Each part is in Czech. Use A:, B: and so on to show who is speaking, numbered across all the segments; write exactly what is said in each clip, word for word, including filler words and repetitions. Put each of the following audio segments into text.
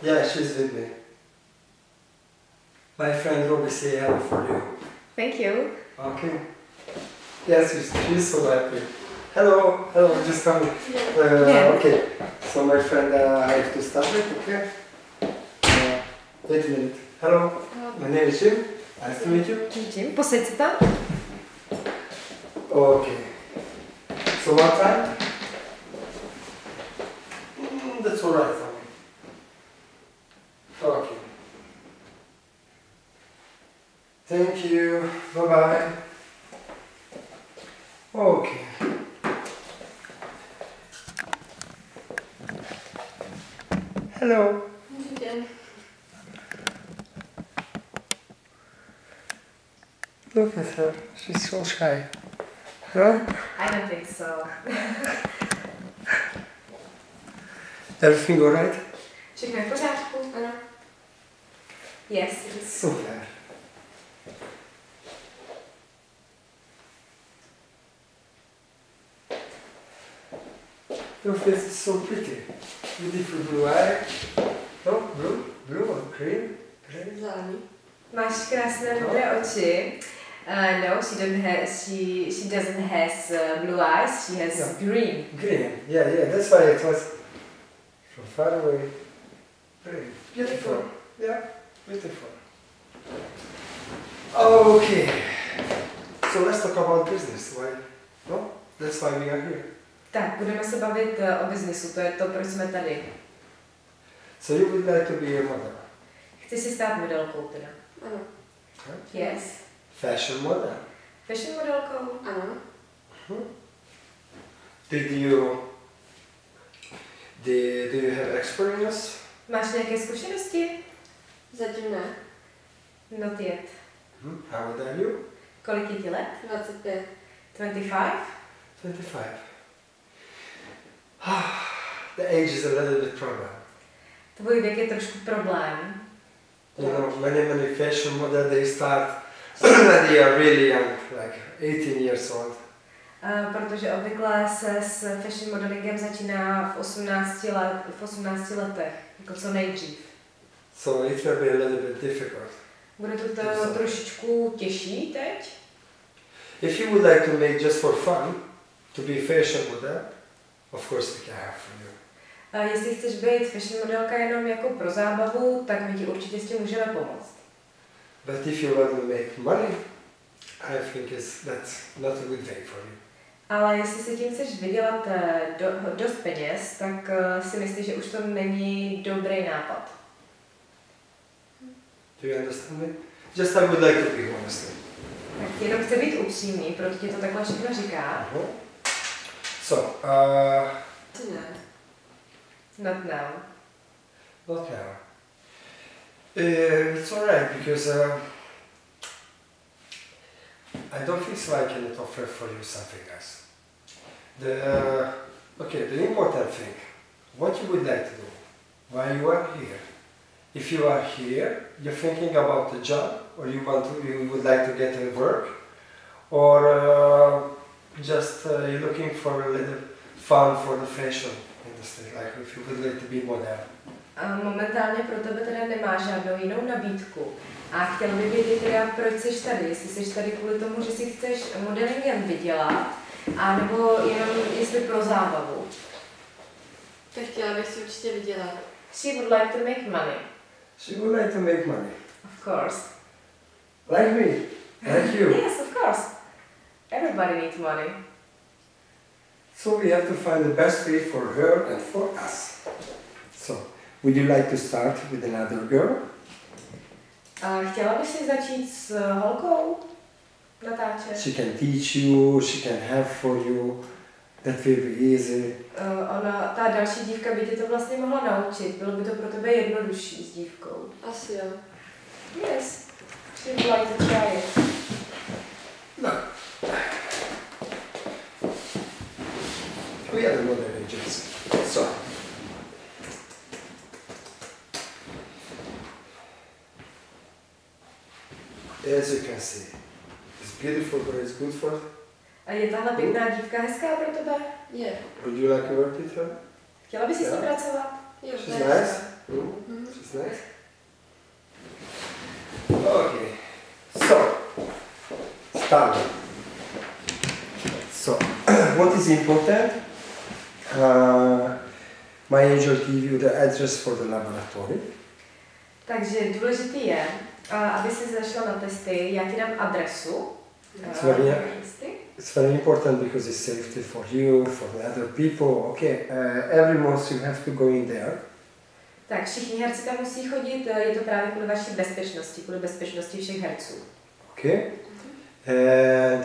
A: Yeah, she's with me. My friend Robbie say hello for you.
B: Thank you.
A: Okay. Yes, she's, she's so happy. Hello, hello, just come. Uh,
B: Yeah.
A: Okay, so my friend, uh, I have to start with, okay? Uh, wait a minute. Hello, my name is Jim. Nice to meet you.
B: Jim, posaď se tam.
A: Okay. So what time? Mm, that's alright for me. Okay. Thank you. Bye bye. Okay. Hello. Look at her. She's so shy. Huh?
B: I don't think so.
A: Everything alright?
B: Všechno je v pořádku? Ano. Yes, it is.
A: Super. Your face is so pretty. Beautiful blue eye. No, blue, blue or green? Green.
C: Zelený.
B: Máš krásné modré oči. Uh, no, she don't have. She she doesn't has uh, blue eyes. She has
A: No.
B: green.
A: Green. Yeah, yeah. That's why it was from far away. Green. Beautiful. Yeah, beautiful. Okay. So let's talk about business. Why? No, that's why we are here.
B: Tak, budeme se bavit uh, o biznisu. To je to, proč jsme tady.
A: So you would like to be a model?
B: Chci si stát modelkou teda.
C: Ano.
A: Huh?
B: Yes.
A: Fashion model.
B: Fashion modelkou?
C: Ano.
A: Hmm. Did you did, do you have experience?
B: Máš nějaké zkušenosti?
C: Zatím ne.
B: Not yet.
A: Hmm. How old are you?
B: Kolik je ti let?
C: dvacet pět.
B: twenty-five?
A: twenty-five. The age is a little bit problem.
B: Tvůj věk je trošku problém.
A: You know, many many fashion models they start when they are really young, like eighteen years old.
B: Uh, protože obvykle se s fashion modelingem začíná v osmnácti, let, v osmnácti letech, jako co nejdřív.
A: So it will be a little bit difficult.
B: Bude to, to trošičku těžší teď.
A: If you would like to make just for fun, to be fashion model, of course we can have for you.
B: Uh, jestli chceš být fashion modelka jenom jako pro zábavu, tak my ti určitě s tím můžeme pomoct.
A: But if you want to make money, I think it's, that's not a good way for you.
B: Ale jestli si tím chceš vydělat eh, do, dost peněz, tak uh, si myslíš, že už to není dobrý nápad.
A: Do you understand me? Just I would like to be honest.
B: Tak jenom chce být upřímný, proto ti to takhle všechno říká.
A: Uh-huh. So, uh,
C: Asi ne.
B: Not now.
A: not now. Uh, it's alright because uh, I don't think so I can offer for you something else. The, uh, okay, the important thing, what you would like to do while you are here. If you are here, you're thinking about the job, or you want to, you would like to get a work, or uh, just uh, you're looking for a little fun for the fashion industry, like if you would like to be model.
B: A momentálně pro tebe teda nemá žádnou jinou nabídku. A chtěl by vědět teda, proč jsi tady. Jestli jsi tady kvůli tomu, že si chceš modelingem vydělat, anebo jenom jestli pro zábavu.
C: Tak chtěla bych si určitě vydělat.
B: She would like to make money.
A: She would like to make money,
B: Of course.
A: like me, like you.
B: Yes, of course. Everybody needs money.
A: So we have to find the best way for her and for us. So, would you like to start with another girl?
B: A chtěla bys si začít s holkou natáčet?
A: She can teach you, she can have for you. That will be easy.
B: Uh, ona, ta další dívka by tě to vlastně mohla naučit. Bylo by to pro tebe jednodušší s dívkou.
C: Asi jo.
B: Yes. She would like to try it.
A: No. We are the model agency. So. As you can see, it's beautiful, but it's good for.
B: A je tahle pěkná dívka hezká pro tebe?
C: Je.
A: Would you like to work with her?
B: Chtěla bys si s ní
A: Yeah.
B: pracovat?
C: Jo,
A: She's
C: to je
A: nice.
C: hezké.
A: Mm.
C: Mhm.
A: She's That's nice. Okay. So, start. So, what is important? Uh, my angel give you the address for the laboratory.
B: Takže důležitý je, uh, aby si zašla na testy, já ti dám adresu.
A: It's very, it's very important because it's safety for you, for the other people. Okay, uh, every month you have to go in there.
B: Tak všichni herci tam musí chodit, je to právě kvůli vaší bezpečnosti, kvůli bezpečnosti všech herců.
A: Okay. And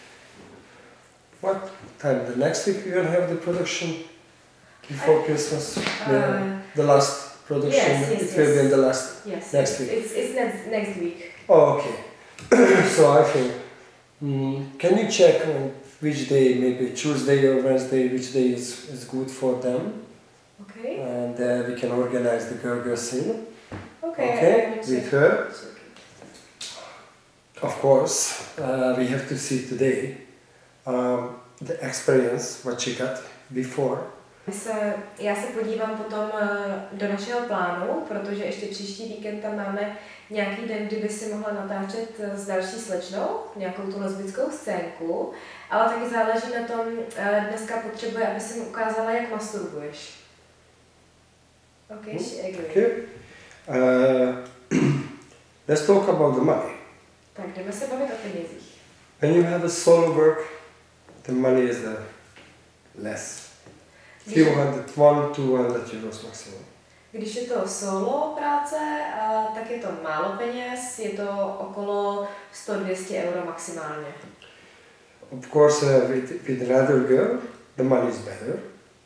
A: what time? The next week we will have the production before
B: Uh,
A: Christmas.
B: uh,
A: the, the last production.
B: Yes, yes,
A: it will
B: yes.
A: be in the last
B: Yes,
A: next week.
B: It's, it's next, next week.
A: Oh, okay. So I think. Mm, can you check on which day, maybe Tuesday or Wednesday, which day is, is good for them?
B: Okay.
A: And uh, we can organize the Gurgle scene.
B: Okay.
A: Okay,
B: I will
A: with
B: check.
A: her.
B: It's okay.
A: Of course, uh, we have to see today um, the experience, what she got before.
B: Se, já se podívám potom uh, do našeho plánu, protože ještě příští víkend tam máme nějaký den, kdyby si mohla natáčet uh, s další slečnou, nějakou tu lesbickou scénku, ale taky záleží na tom, uh, dneska potřebuje, aby si mi ukázala, jak masturbuješ. Okay, she agreed.
A: Okay. Uh, let's talk about the money.
B: Tak jdeme se bavit o penězích.
A: When you have a solo work, the money is the less. Few hundred, one, two hundred euros maximum.
B: Když je to solo práce, uh, tak je to málo peněz, je to okolo sto až dvě stě euro maximálně.
A: Of course, uh, with, with another girl, the money is better.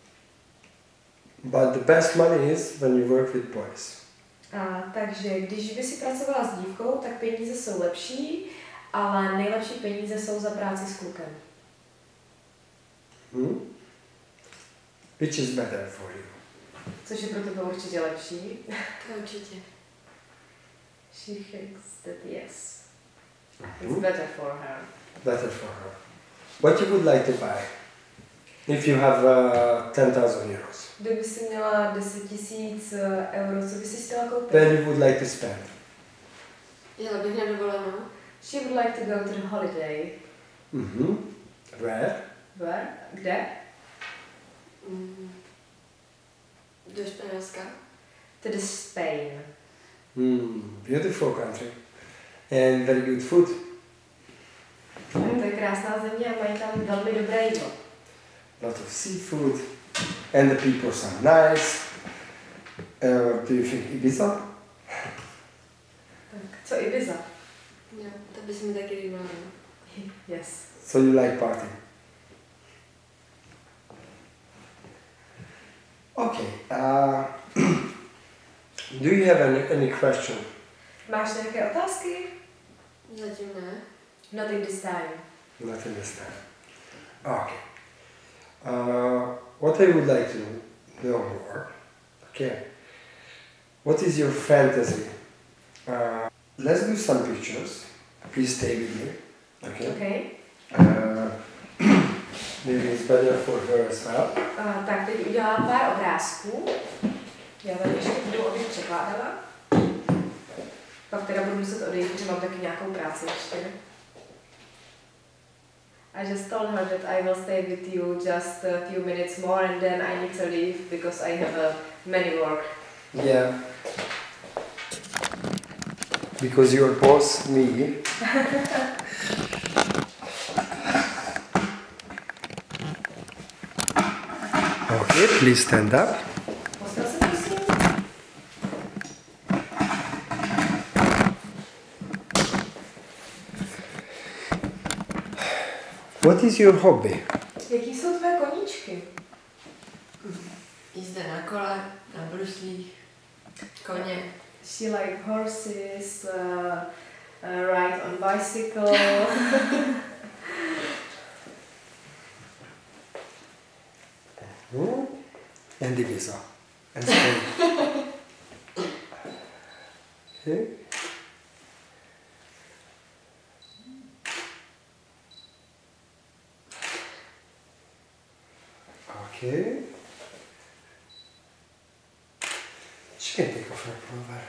A: But the best money is when you work with boys.
B: A, takže když by si pracovala s dívkou, tak peníze jsou lepší, ale nejlepší peníze jsou za práci s klukem.
A: Hmm? Which is better for you?
B: Což je pro tebe určitě lepší.
C: To určitě.
B: She thinks that yes. It's
A: Hmm?
B: better for her.
A: Better for her. What you would like to buy? If you have uh, ten thousand euros.
B: Kdyby si měla deset tisíc euro, co by si chtěla koupit?
A: Then you would like to spend.
C: Jela bych na dovolenou.
B: She would like to go to the holiday.
A: Mm-hmm. Where?
B: Where? Kde?
C: Mm. Do Španělska.
B: To the Spain.
A: Mm, beautiful country. And very good food.
B: To je krásná země a mají tam velmi dobré jídlo.
A: Lot of seafood. And the people are nice. Uh, do you think Ibiza?
B: Tak, co Ibiza?
C: Jo, to by se mi taky líbilo.
B: Yes.
A: So you like party? Okay. Uh, do you have any, any question?
B: Máš nějaké otázky?
C: Zatím ne.
B: Nothing this time.
A: Not in this time. Okay. Uh, what I would like to know more. Okay. What is your fantasy? Uh, let's do some pictures. Please stay with me. Okay.
B: Okay.
A: Uh, maybe it's better for her as well.
B: Uh, tak teď udělám pár obrázků. Já tady ještě budu obě překládala. Pak teda budu muset odejít, protože mám taky nějakou práci ještě. I just told her that I will stay with you just a few minutes more and then I need to leave because I have a many work.
A: Yeah. Because your boss, me. Okay, please stand up.
B: Postav se prosím.
A: What is your hobby?
B: Jaký jsou tvé koníčky?
C: Jízda na kole, na bruslích, koně.
B: She like horses, uh, uh, ride on bicycle.
A: Hmm? And Ibiza. And Spain. Okay. Okay. She can take off her pullover.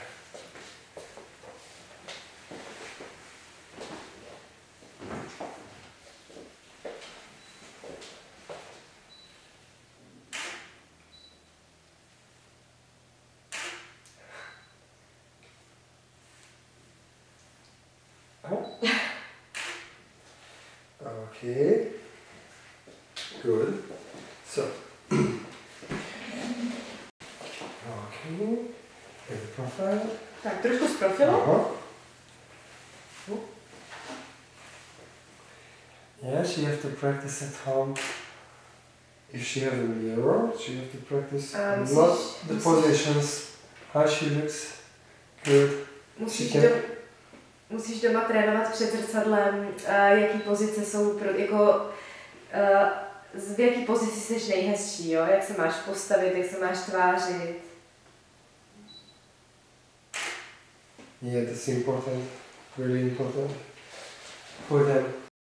A: Okay, good. So, okay, the profile.
B: Tak, trošku z profilu.
A: Uh-huh. Yes, you have to practice at home. If she has a mirror, she have to practice
B: A musíš-
A: not the
B: musíš-
A: positions, how she looks good.
B: Musíš,
A: She
B: do,
A: can-
B: musíš doma trénovat před zrcadlem, uh, jaký pozice jsou, pro, jako, uh, v jaký pozici jsi nejhezčí, jo? Jak se máš postavit, jak se máš tvářit.
A: Yeah, that's important, really important for them.